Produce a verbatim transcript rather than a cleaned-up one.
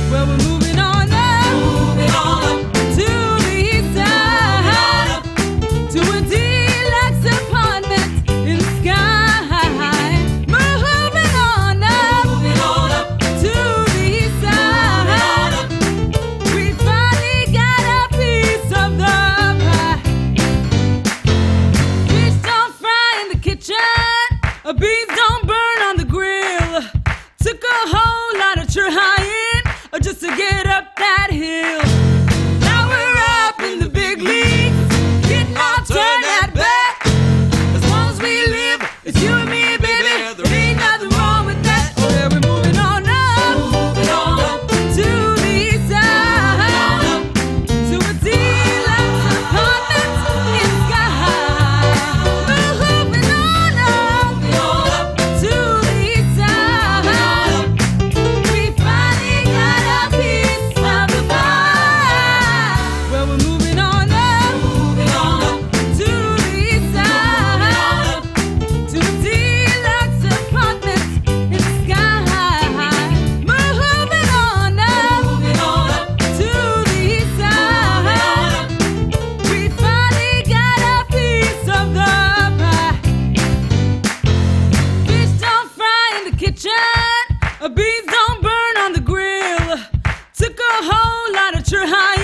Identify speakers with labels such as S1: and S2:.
S1: Well, we're moving on up,
S2: moving on up
S1: to the east side, to a deluxe apartment in the sky. Moving on up,
S2: moving on up
S1: to the east side. We finally got a piece of the pie. Fish don't fry in the kitchen, beans don't burn on the grill. Took a whole lot of trying just to get up that hill. Now we're up in the big leagues, getting our turn at bat. As long as we live, it's you and me, baby. There ain't nothing wrong with that. Oh yeah, we're moving on up,
S2: moving on up
S1: to the east side, to a deluxe apartment in the sky. Moving on up,
S2: moving on up
S1: to the east side. We finally got a piece of the pie. Well, we're moving on up,
S2: moving on up
S1: to the east side, to a deluxe apartment in the sky. Moving on up,
S2: moving on up
S1: to the east side. We finally got a piece of the pie. Fish don't fry in the kitchen, beans don't burn on the grill. Took a whole lot of trying